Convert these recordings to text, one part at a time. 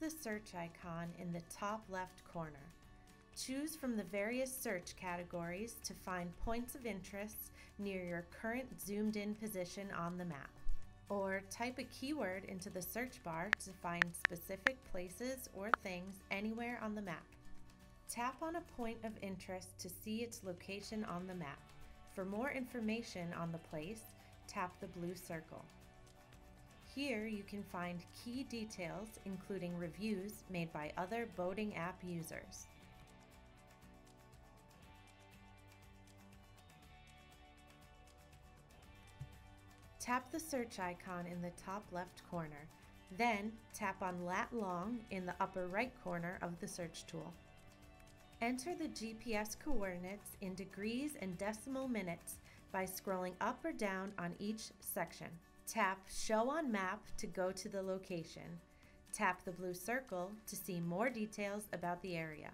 the search icon in the top left corner. Choose from the various search categories to find points of interest near your current zoomed-in position on the map. Or type a keyword into the search bar to find specific places or things anywhere on the map. Tap on a point of interest to see its location on the map. For more information on the place, tap the blue circle. Here you can find key details, including reviews made by other boating app users. Tap the search icon in the top left corner, then tap on lat long in the upper right corner of the search tool. Enter the GPS coordinates in degrees and decimal minutes by scrolling up or down on each section. Tap Show on Map to go to the location. Tap the blue circle to see more details about the area.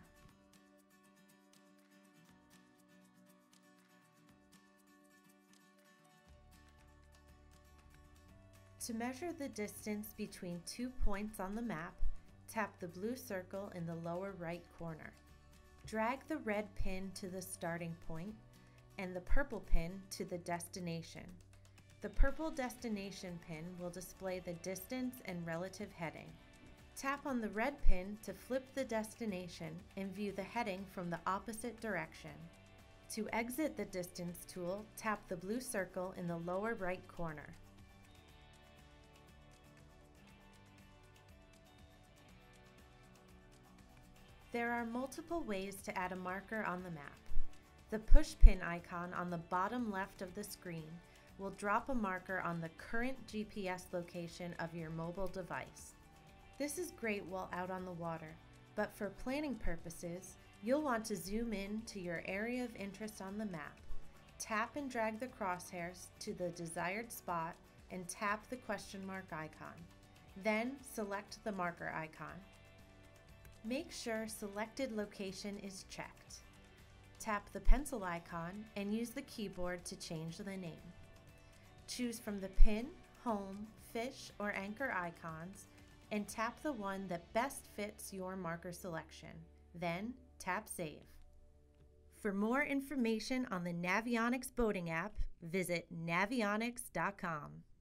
To measure the distance between 2 points on the map, tap the blue circle in the lower right corner. Drag the red pin to the starting point and the purple pin to the destination. The purple destination pin will display the distance and relative heading. Tap on the red pin to flip the destination and view the heading from the opposite direction. To exit the distance tool, tap the blue circle in the lower right corner. There are multiple ways to add a marker on the map. The push pin icon on the bottom left of the screen will drop a marker on the current GPS location of your mobile device. This is great while out on the water, but for planning purposes, you'll want to zoom in to your area of interest on the map. Tap and drag the crosshairs to the desired spot and tap the question mark icon. Then select the marker icon. Make sure selected location is checked. Tap the pencil icon and use the keyboard to change the name. Choose from the pin, home, fish, or anchor icons and tap the one that best fits your marker selection. Then tap Save. For more information on the Navionics boating app, visit navionics.com.